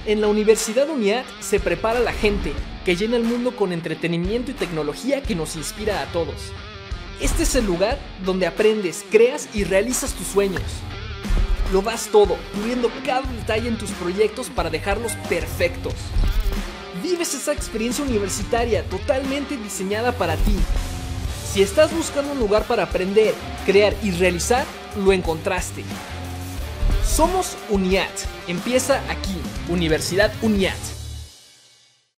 En la Universidad UNIAT se prepara la gente que llena el mundo con entretenimiento y tecnología que nos inspira a todos. Este es el lugar donde aprendes, creas y realizas tus sueños. Lo das todo, puliendo cada detalle en tus proyectos para dejarlos perfectos. Vives esa experiencia universitaria totalmente diseñada para ti. Si estás buscando un lugar para aprender, crear y realizar, lo encontraste. Somos UNIAT. Empieza aquí, Universidad UNIAT.